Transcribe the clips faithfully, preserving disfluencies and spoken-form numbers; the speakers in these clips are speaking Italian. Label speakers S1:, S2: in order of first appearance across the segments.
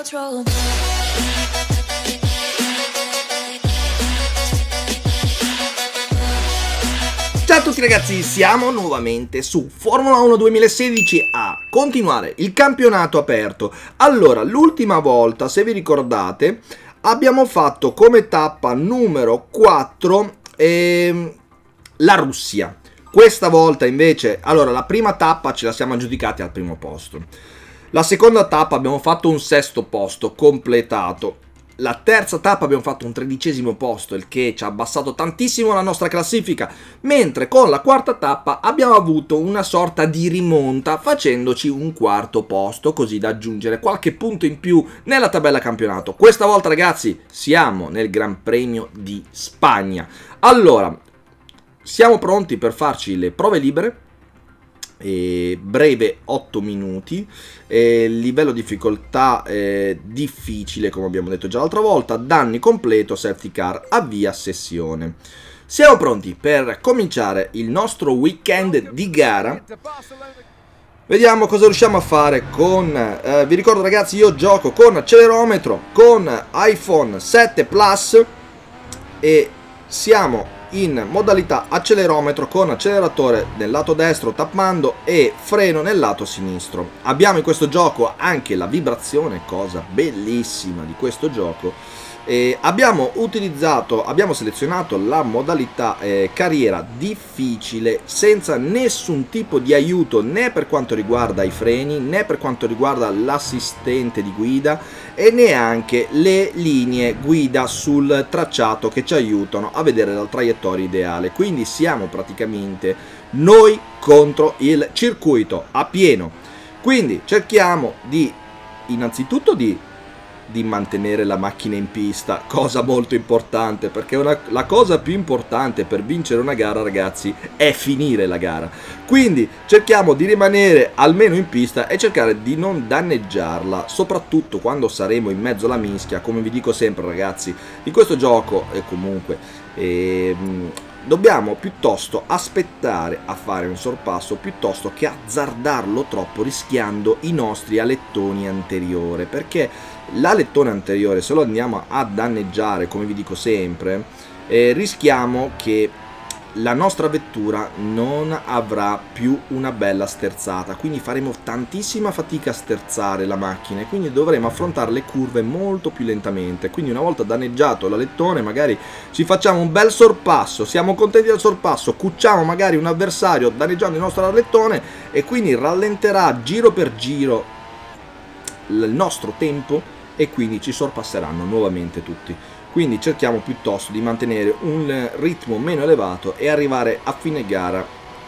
S1: control.
S2: Ciao a tutti ragazzi, siamo nuovamente su Formula uno duemilasedici a continuare il campionato aperto. Allora, l'ultima volta, se vi ricordate, abbiamo fatto come tappa numero quattro ehm, la Russia. Questa volta invece, allora, la prima tappa ce la siamo aggiudicati al primo posto. La seconda tappa abbiamo fatto un sesto posto completato. La terza tappa abbiamo fatto un tredicesimo posto, il che ci ha abbassato tantissimo la nostra classifica, mentre con la quarta tappa abbiamo avuto una sorta di rimonta facendoci un quarto posto, così da aggiungere qualche punto in più nella tabella campionato. Questa volta ragazzi siamo nel Gran Premio di Spagna. Allora, siamo pronti per farci le prove libere. E breve otto minuti, e livello difficoltà eh, difficile come abbiamo detto già l'altra volta, danni completo, safety car, avvia sessione. Siamo pronti per cominciare il nostro weekend di gara. Vediamo cosa riusciamo a fare con, eh, vi ricordo ragazzi, io gioco con accelerometro, con iPhone sette Plus e siamo in modalità accelerometro con acceleratore nel lato destro tappando e freno nel lato sinistro. Abbiamo in questo gioco anche la vibrazione, cosa bellissima di questo gioco. E abbiamo utilizzato, abbiamo selezionato la modalità eh, carriera difficile senza nessun tipo di aiuto né per quanto riguarda i freni né per quanto riguarda l'assistente di guida e neanche le linee guida sul tracciato che ci aiutano a vedere la traiettoria ideale. Quindi siamo praticamente noi contro il circuito a pieno. Quindi cerchiamo di innanzitutto di di mantenere la macchina in pista, cosa molto importante, perché una, la cosa più importante per vincere una gara ragazzi è finire la gara. Quindi cerchiamo di rimanere almeno in pista e cercare di non danneggiarla, soprattutto quando saremo in mezzo alla mischia. Come vi dico sempre ragazzi, in questo gioco e comunque ehm, dobbiamo piuttosto aspettare a fare un sorpasso piuttosto che azzardarlo troppo rischiando i nostri alettoni anteriori, perché l'alettone anteriore, se lo andiamo a danneggiare, come vi dico sempre, eh, rischiamo che la nostra vettura non avrà più una bella sterzata, quindi faremo tantissima fatica a sterzare la macchina e quindi dovremo affrontare le curve molto più lentamente. Quindi una volta danneggiato l'alettone magari ci facciamo un bel sorpasso, siamo contenti del sorpasso, cucciamo magari un avversario danneggiando il nostro alettone e quindi rallenterà giro per giro il nostro tempo e quindi ci sorpasseranno nuovamente tutti. Quindi cerchiamo piuttosto di mantenere un ritmo meno elevato e arrivare a fine gara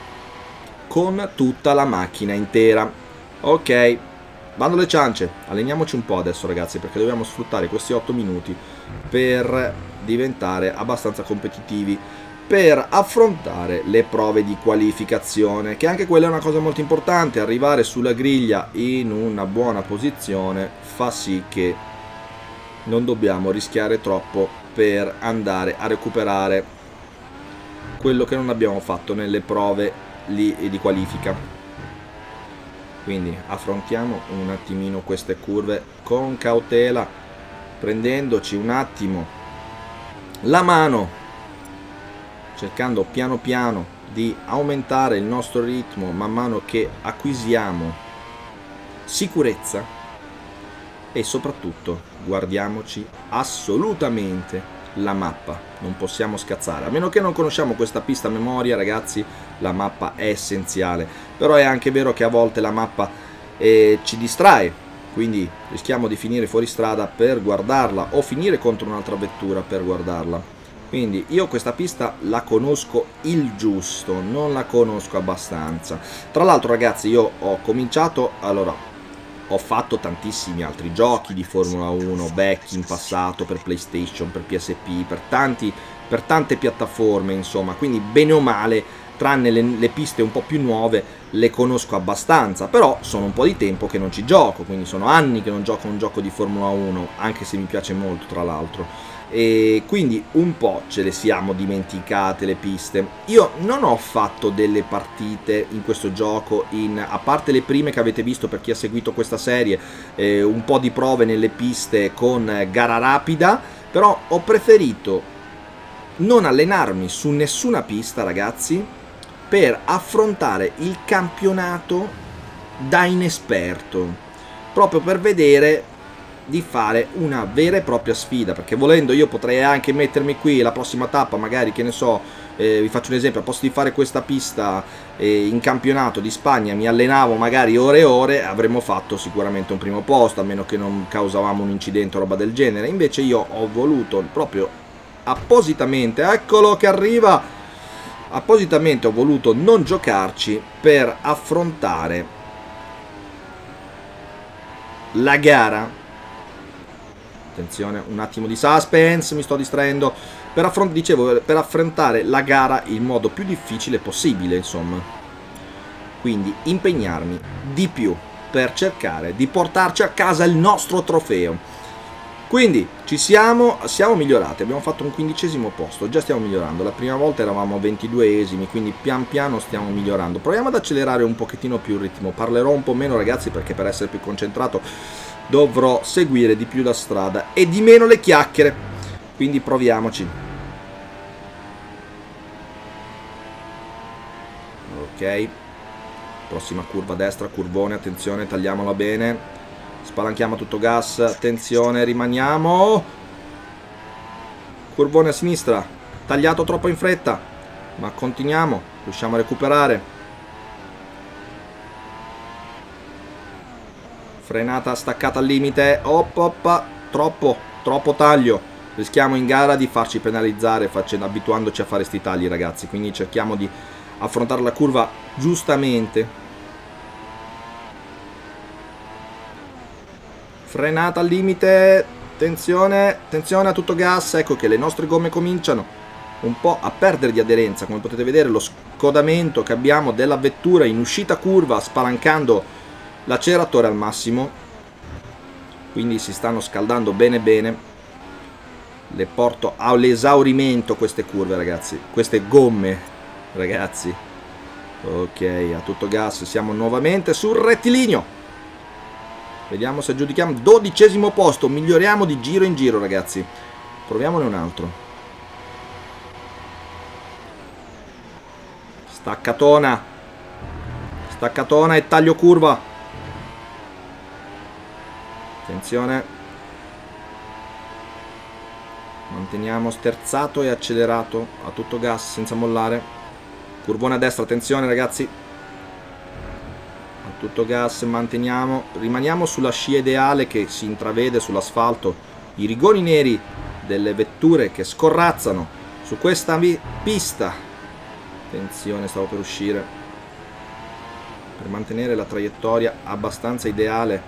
S2: con tutta la macchina intera. Ok, bando le ciance, alleniamoci un po' adesso ragazzi, perché dobbiamo sfruttare questi otto minuti per diventare abbastanza competitivi per affrontare le prove di qualificazione, che anche quella è una cosa molto importante. Arrivare sulla griglia in una buona posizione fa sì che non dobbiamo rischiare troppo per andare a recuperare quello che non abbiamo fatto nelle prove lì di qualifica. Quindi affrontiamo un attimino queste curve con cautela, prendendoci un attimo la mano, cercando piano piano di aumentare il nostro ritmo man mano che acquisiamo sicurezza e soprattutto guardiamoci assolutamente la mappa, non possiamo scazzare, a meno che non conosciamo questa pista a memoria ragazzi. La mappa è essenziale, però è anche vero che a volte la mappa eh, ci distrae, quindi rischiamo di finire fuori strada per guardarla o finire contro un'altra vettura per guardarla. Quindi io questa pista la conosco il giusto, non la conosco abbastanza. Tra l'altro ragazzi, io ho cominciato, allora ho fatto tantissimi altri giochi di Formula uno back in passato per PlayStation, per P S P, per tanti per tante piattaforme insomma, quindi bene o male tranne le, le piste un po' più nuove, le conosco abbastanza, però sono un po' di tempo che non ci gioco, quindi sono anni che non gioco un gioco di Formula uno, anche se mi piace molto tra l'altro. E quindi un po' ce le siamo dimenticate le piste. Io non ho fatto delle partite in questo gioco, in, a parte le prime che avete visto per chi ha seguito questa serie, eh, un po' di prove nelle piste con gara rapida, però ho preferito non allenarmi su nessuna pista, ragazzi, per affrontare il campionato da inesperto, proprio per vedere di fare una vera e propria sfida, perché volendo io potrei anche mettermi qui la prossima tappa, magari, che ne so, eh, vi faccio un esempio, al posto di fare questa pista eh, in campionato di Spagna mi allenavo magari ore e ore, avremmo fatto sicuramente un primo posto, a meno che non causavamo un incidente o roba del genere. Invece io ho voluto proprio appositamente, eccolo che arriva, appositamente ho voluto non giocarci per affrontare la gara. Attenzione, un attimo di suspense, mi sto distraendo. Per, affront dicevo, per affrontare la gara in modo più difficile possibile, insomma. Quindi impegnarmi di più per cercare di portarci a casa il nostro trofeo. Quindi ci siamo, siamo migliorati, abbiamo fatto un quindicesimo posto, già stiamo migliorando. La prima volta eravamo ventiduesimi, quindi pian piano stiamo migliorando. Proviamo ad accelerare un pochettino più il ritmo, parlerò un po' meno, ragazzi, perché per essere più concentrato dovrò seguire di più la strada e di meno le chiacchiere, quindi proviamoci. Ok, prossima curva a destra, curvone, attenzione, tagliamola bene, spalanchiamo a tutto gas, attenzione, rimaniamo, curvone a sinistra, tagliato troppo in fretta, ma continuiamo, riusciamo a recuperare. Frenata staccata al limite, op, op, troppo, troppo taglio, rischiamo in gara di farci penalizzare facendo, abituandoci a fare sti tagli, ragazzi, quindi cerchiamo di affrontare la curva giustamente. Frenata al limite, attenzione, attenzione a tutto gas, ecco che le nostre gomme cominciano un po' a perdere di aderenza, come potete vedere lo scodamento che abbiamo della vettura in uscita curva spalancando l'acceleratore al massimo, quindi si stanno scaldando bene bene, le porto all'esaurimento queste curve, ragazzi, queste gomme, ragazzi. Ok, a tutto gas, siamo nuovamente sul rettilineo, vediamo se aggiudichiamo dodicesimo posto, miglioriamo di giro in giro, ragazzi, proviamone un altro. Staccatona, staccatona e taglio curva. Attenzione, manteniamo sterzato e accelerato a tutto gas senza mollare. Curvone a destra, attenzione, ragazzi, a tutto gas, manteniamo, rimaniamo sulla scia ideale che si intravede sull'asfalto, i rigoni neri delle vetture che scorrazzano su questa pista. Attenzione, stavo per uscire, per mantenere la traiettoria abbastanza ideale.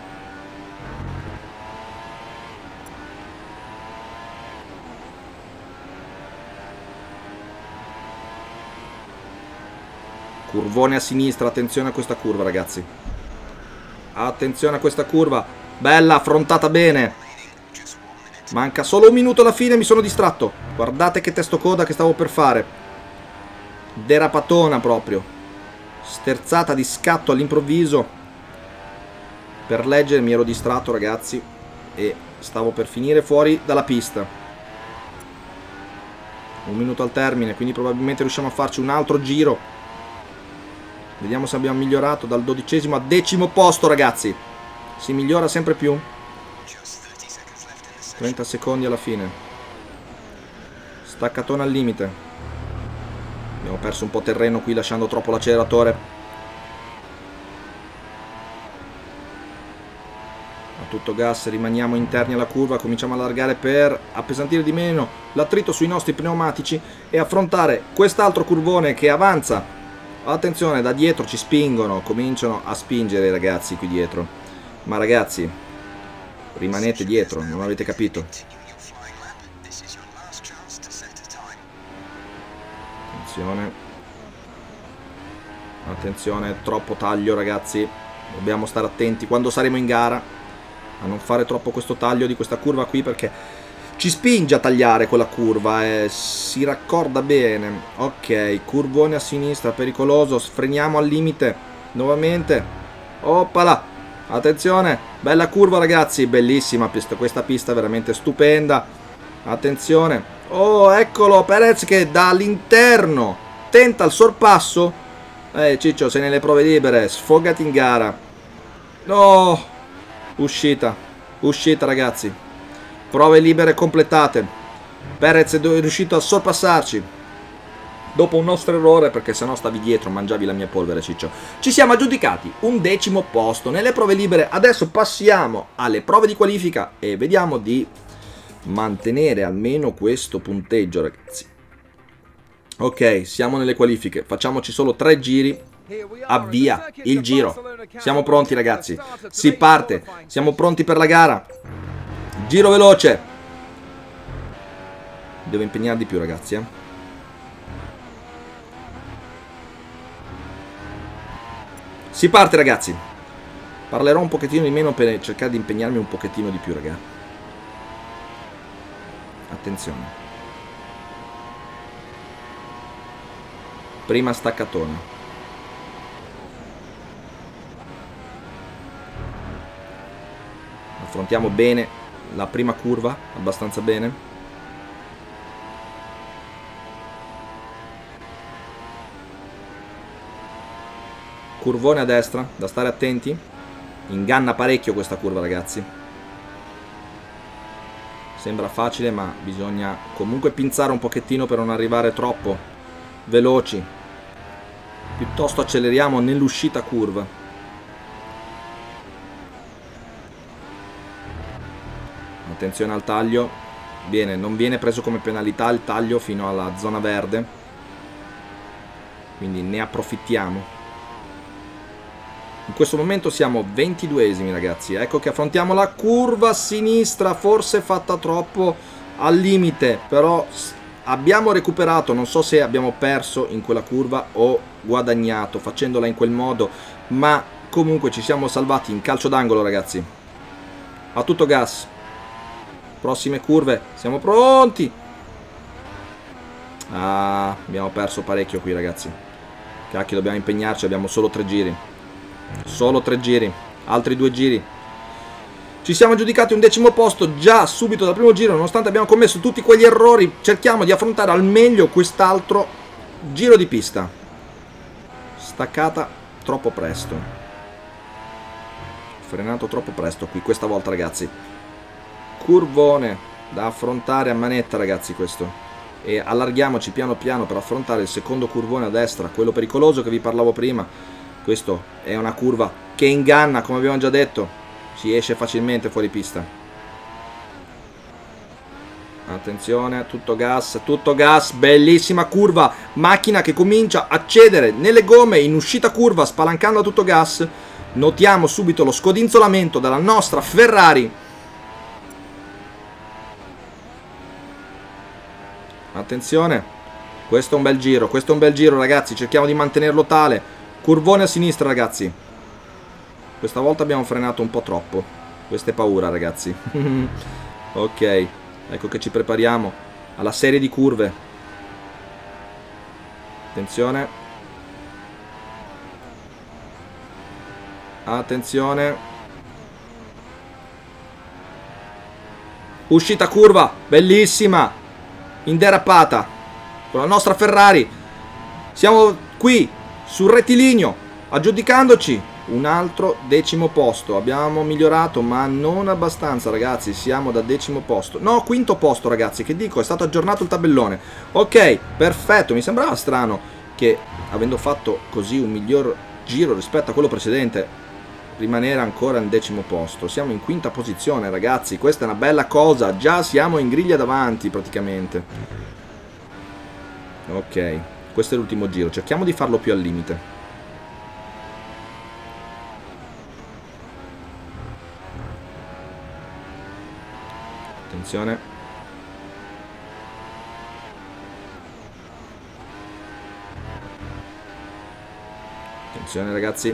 S2: Curvone a sinistra, attenzione a questa curva, ragazzi, attenzione a questa curva, bella, affrontata bene, manca solo un minuto alla fine, mi sono distratto, guardate che testocoda che stavo per fare, derapatona proprio, sterzata di scatto all'improvviso, per leggere mi ero distratto, ragazzi, e stavo per finire fuori dalla pista. Un minuto al termine, quindi probabilmente riusciamo a farci un altro giro. Vediamo se abbiamo migliorato dal dodicesimo a decimo posto, ragazzi. Si migliora sempre più. trenta secondi alla fine. Staccatona al limite. Abbiamo perso un po' terreno qui lasciando troppo l'acceleratore. A tutto gas, rimaniamo interni alla curva, cominciamo a allargare per appesantire di meno l'attrito sui nostri pneumatici e affrontare quest'altro curvone che avanza. Attenzione, da dietro ci spingono, cominciano a spingere i ragazzi qui dietro. Ma ragazzi, rimanete dietro, non avete capito? Attenzione. Attenzione, troppo taglio ragazzi. Dobbiamo stare attenti quando saremo in gara a non fare troppo questo taglio di questa curva qui, perché ci spinge a tagliare quella curva e si raccorda bene. Ok, curvone a sinistra, pericoloso. Freniamo al limite nuovamente. Oppala, attenzione, bella curva ragazzi, bellissima pista, questa pista è veramente stupenda. Attenzione, oh eccolo Perez che dall'interno tenta il sorpasso. Eh Ciccio, sei nelle prove libere, sfogati in gara. No, uscita, uscita ragazzi. Prove libere completate. Perez è riuscito a sorpassarci dopo un nostro errore, perché sennò stavi dietro, mangiavi la mia polvere Ciccio. Ci siamo aggiudicati un decimo posto nelle prove libere. Adesso passiamo alle prove di qualifica e vediamo di mantenere almeno questo punteggio ragazzi. Ok, siamo nelle qualifiche, facciamoci solo tre giri. Avvia il giro. Siamo pronti ragazzi, si parte, siamo pronti per la gara. Giro veloce. Devo impegnare di più ragazzi eh. Si parte ragazzi. Parlerò un pochettino di meno per cercare di impegnarmi un pochettino di più ragazzi. Attenzione. Prima staccatona. Affrontiamo bene la prima curva, abbastanza bene. Curvone a destra, da stare attenti. Inganna parecchio questa curva ragazzi. Sembra facile ma bisogna comunque pinzare un pochettino per non arrivare troppo veloci. Piuttosto acceleriamo nell'uscita curva. Attenzione al taglio. Bene, non viene preso come penalità il taglio fino alla zona verde, quindi ne approfittiamo. In questo momento siamo ventiduesimi ragazzi. Ecco che affrontiamo la curva a sinistra, forse fatta troppo al limite, però abbiamo recuperato. Non so se abbiamo perso in quella curva o guadagnato facendola in quel modo, ma comunque ci siamo salvati in calcio d'angolo ragazzi. A tutto gas. Prossime curve, siamo pronti. Ah, abbiamo perso parecchio qui ragazzi. Cacchio, dobbiamo impegnarci, abbiamo solo tre giri. Solo tre giri, altri due giri. Ci siamo aggiudicati un decimo posto già subito dal primo giro, nonostante abbiamo commesso tutti quegli errori. Cerchiamo di affrontare al meglio quest'altro giro di pista. Staccata troppo presto. Frenato troppo presto qui questa volta ragazzi. Curvone da affrontare a manetta ragazzi questo. E allarghiamoci piano piano per affrontare il secondo curvone a destra, quello pericoloso che vi parlavo prima. Questo è una curva che inganna, come abbiamo già detto. Si esce facilmente fuori pista. Attenzione, tutto gas, tutto gas. Bellissima curva. Macchina che comincia a cedere nelle gomme in uscita curva, spalancando a tutto gas. Notiamo subito lo scodinzolamento della nostra Ferrari. Attenzione. Questo è un bel giro, questo è un bel giro ragazzi. Cerchiamo di mantenerlo tale. Curvone a sinistra ragazzi. Questa volta abbiamo frenato un po' troppo. Questa è paura ragazzi. Ok, ecco che ci prepariamo alla serie di curve. Attenzione. Attenzione. Uscita curva, bellissima. Inderapata con la nostra Ferrari. Siamo qui sul rettilineo, aggiudicandoci un altro decimo posto. Abbiamo migliorato ma non abbastanza ragazzi. Siamo da decimo posto, no, quinto posto ragazzi. Che dico, è stato aggiornato il tabellone. Ok, perfetto. Mi sembrava strano che avendo fatto così un miglior giro rispetto a quello precedente rimanere ancora in decimo posto. Siamo in quinta posizione ragazzi. Questa è una bella cosa. Già siamo in griglia davanti praticamente. Ok, questo è l'ultimo giro, cerchiamo di farlo più al limite. Attenzione. Attenzione ragazzi.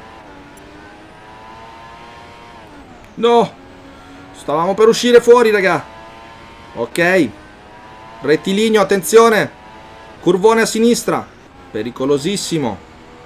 S2: No! Stavamo per uscire fuori, raga. Ok. Rettilineo, attenzione. Curvone a sinistra. Pericolosissimo.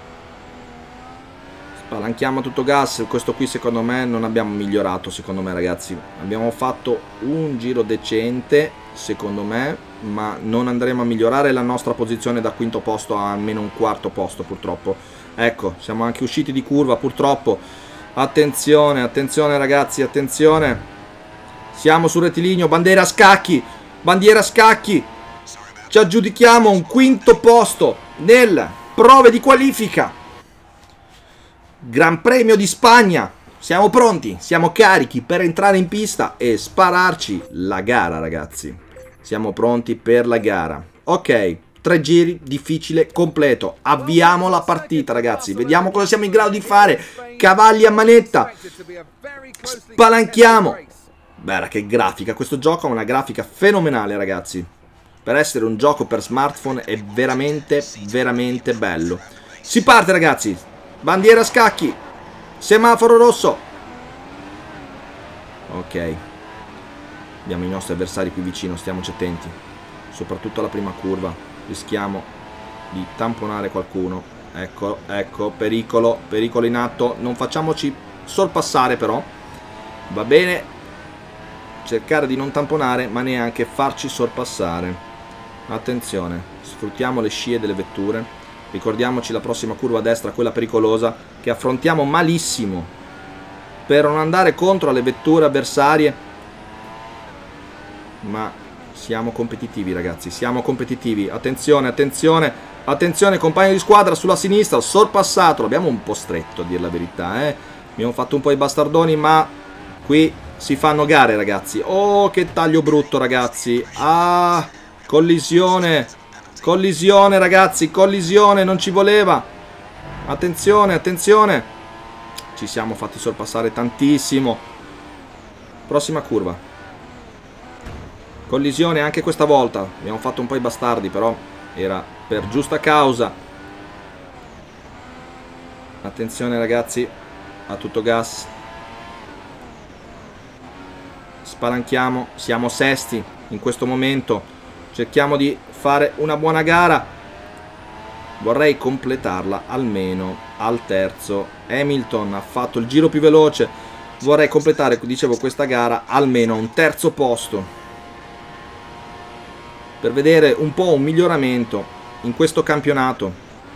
S2: Spalanchiamo a tutto gas. Questo qui secondo me non abbiamo migliorato, secondo me ragazzi. Abbiamo fatto un giro decente, secondo me, ma non andremo a migliorare la nostra posizione da quinto posto a almeno un quarto posto purtroppo. Ecco, siamo anche usciti di curva purtroppo. Attenzione, attenzione ragazzi, attenzione. Siamo sul rettilineo, bandiera a scacchi. Bandiera a scacchi. Ci aggiudichiamo un quinto posto nelle prove di qualifica. Gran Premio di Spagna. Siamo pronti, siamo carichi per entrare in pista e spararci la gara, ragazzi. Siamo pronti per la gara. Ok, tre giri, difficile, completo. Avviamo la partita, ragazzi. Vediamo cosa siamo in grado di fare. Cavalli a manetta. Spalanchiamo. Beh, che grafica. Questo gioco ha una grafica fenomenale, ragazzi. Per essere un gioco per smartphone è veramente, veramente bello. Si parte, ragazzi. Bandiera a scacchi. Semaforo rosso. Ok. Abbiamo i nostri avversari qui vicino, stiamoci attenti. Soprattutto alla prima curva. Rischiamo di tamponare qualcuno. Ecco, ecco, pericolo, pericolo in atto. Non facciamoci sorpassare però. Va bene. Cercare di non tamponare, ma neanche farci sorpassare. Attenzione. Sfruttiamo le scie delle vetture. Ricordiamoci la prossima curva a destra, quella pericolosa, che affrontiamo malissimo per non andare contro le vetture avversarie. Ma siamo competitivi, ragazzi, siamo competitivi. Attenzione, attenzione, attenzione, compagno di squadra sulla sinistra, sorpassato. L'abbiamo un po' stretto, a dire la verità, eh. Abbiamo fatto un po' i bastardoni, ma qui si fanno gare, ragazzi. Oh, che taglio brutto, ragazzi. Ah, collisione. Collisione, ragazzi, collisione, non ci voleva. Attenzione, attenzione. Ci siamo fatti sorpassare tantissimo. Prossima curva. Collisione anche questa volta. Abbiamo fatto un po' i bastardi, però era per giusta causa. Attenzione, ragazzi. A tutto gas. Spalanchiamo. Siamo sesti in questo momento. Cerchiamo di fare una buona gara. Vorrei completarla almeno al terzo. Hamilton ha fatto il giro più veloce. Vorrei completare, dicevo, questa gara almeno a un terzo posto, per vedere un po' un miglioramento in questo campionato.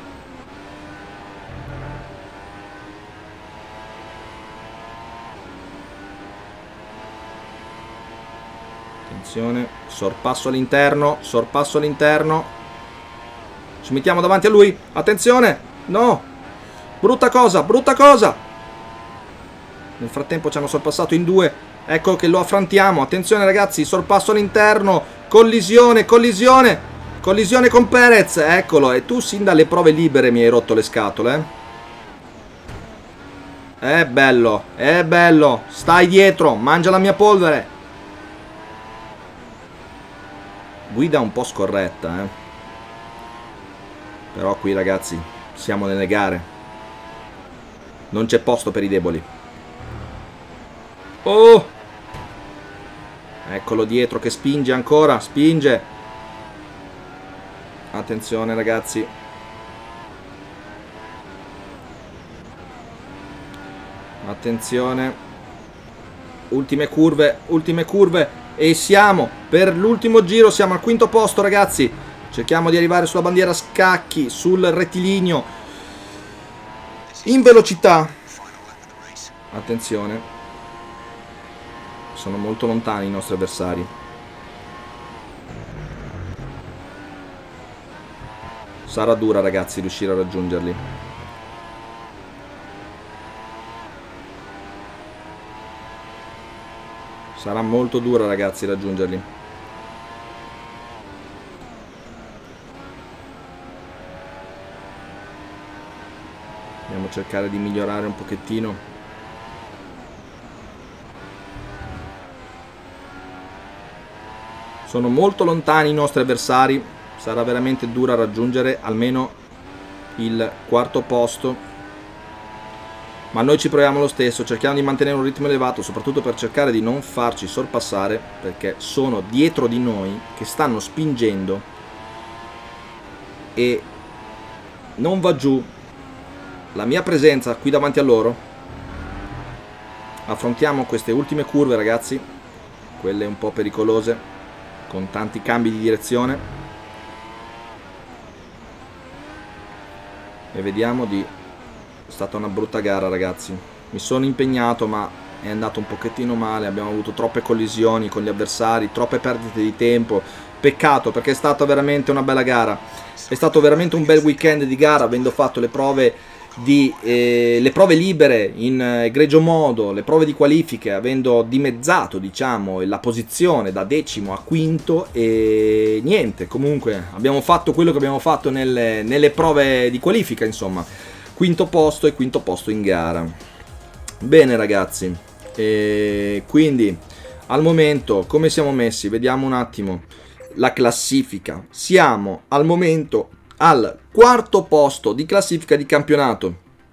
S2: Attenzione, sorpasso all'interno, sorpasso all'interno. Ci mettiamo davanti a lui. Attenzione, no. Brutta cosa, brutta cosa. Nel frattempo ci hanno sorpassato in due. Ecco che lo affrontiamo. Attenzione ragazzi, sorpasso all'interno. Collisione, collisione. Collisione con Perez. Eccolo, e tu sin dalle prove libere mi hai rotto le scatole. Eh? È bello, è bello. Stai dietro, mangia la mia polvere. Guida un po' scorretta, eh. Però qui ragazzi siamo nelle gare. Non c'è posto per i deboli. Oh! Eccolo dietro che spinge ancora, spinge. Attenzione ragazzi. Attenzione. Ultime curve, ultime curve. E siamo per l'ultimo giro, siamo al quinto posto ragazzi. Cerchiamo di arrivare sulla bandiera a scacchi, sul rettilineo, in velocità. Attenzione. Sono molto lontani i nostri avversari. Sarà dura ragazzi riuscire a raggiungerli. Sarà molto dura ragazzi raggiungerli. Dobbiamo cercare di migliorare un pochettino. Sono molto lontani i nostri avversari. Sarà veramente dura raggiungere almeno il quarto posto. ma noi ci proviamo lo stesso, cerchiamo di mantenere un ritmo elevato, soprattutto per cercare di non farci sorpassare, perché sono dietro di noi che stanno spingendo e non va giù la mia presenza qui davanti a loro. Affrontiamo queste ultime curve, ragazzi, quelle un po' pericolose, con tanti cambi di direzione, e vediamo di... È stata una brutta gara, ragazzi, mi sono impegnato ma è andato un pochettino male, abbiamo avuto troppe collisioni con gli avversari, troppe perdite di tempo, peccato perché è stata veramente una bella gara, è stato veramente un bel weekend di gara, avendo fatto le prove di eh, le prove libere in egregio modo, le prove di qualifiche, avendo dimezzato, diciamo, la posizione da decimo a quinto, e niente, comunque abbiamo fatto quello che abbiamo fatto nelle, nelle prove di qualifica, insomma, quinto posto e quinto posto in gara. Bene, ragazzi, e quindi al momento come siamo messi? Vediamo un attimo la classifica. Siamo al momento al quarto posto di classifica di campionato.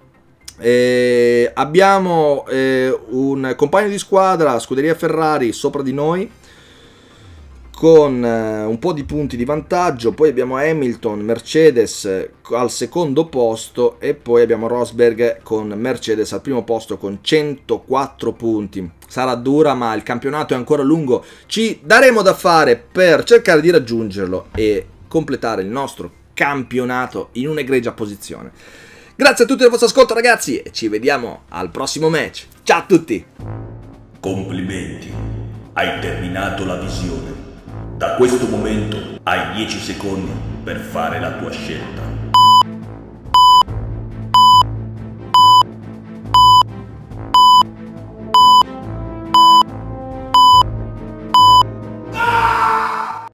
S2: E abbiamo eh, un compagno di squadra, Scuderia Ferrari, sopra di noi con eh, un po' di punti di vantaggio. Poi abbiamo Hamilton, Mercedes eh, al secondo posto, e poi abbiamo Rosberg con Mercedes al primo posto con centoquattro punti. Sarà dura, ma il campionato è ancora lungo, ci daremo da fare per cercare di raggiungerlo e completare il nostro campionato in un'egregia posizione. Grazie a tutti del vostro ascolto, ragazzi, e ci vediamo al prossimo match. Ciao a tutti!
S1: Complimenti, hai terminato la visione. Da questo momento hai dieci secondi per fare la tua scelta.